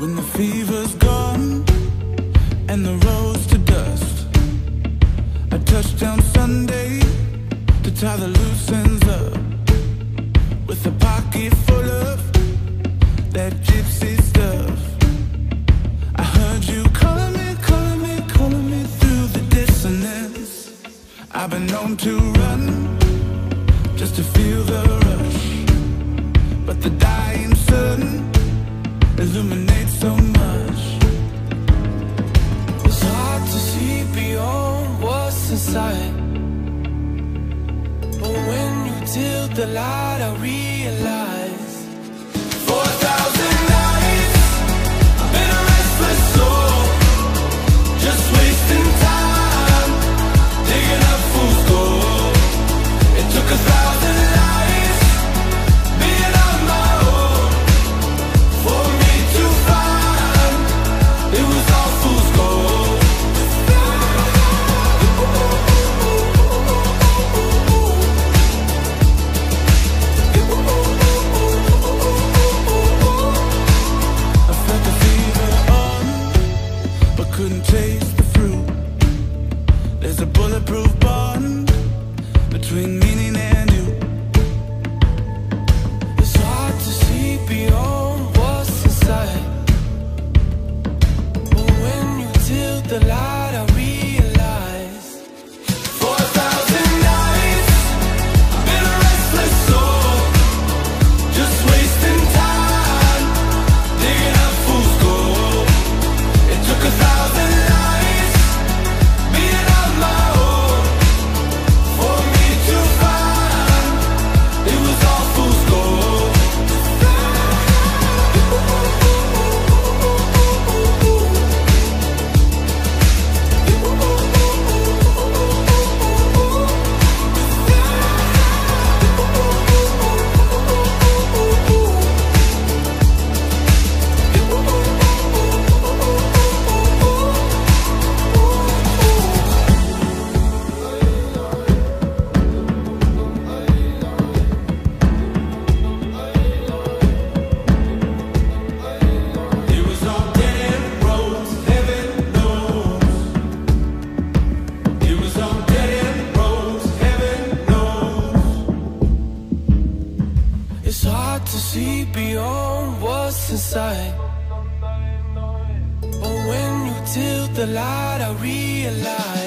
When the fever's gone and the road's to dust, I touched down Sunday to tie the loose ends up, with a pocket full of that gypsy stuff. I heard you calling me, calling me, calling me through the dissonance. I've been known to run just to feel the rush, but the dying sun illuminates so much. It's hard to see beyond what's inside, but when you tilt the light I realize 4,000 nights I've been a restless soul, just wasting time, digging up fool's gold. It took 1,000 lives being on my own for me to find it was all fool's gold. I felt the fever on, but couldn't taste the fruit. There's a bulletproof bond between meaning and you. It's hard to see beyond what's inside, but when you tilt the light I realize 4,000 nights I've been a restless soul, just wasting time, digging up fool's gold. It took 1,000 lives being on my own for me to find it was all fool's gold. It was all dead end roads, heaven knows. It was all dead end roads, heaven knows. It's hard to see beyond what's inside, but when you tilt the light I realize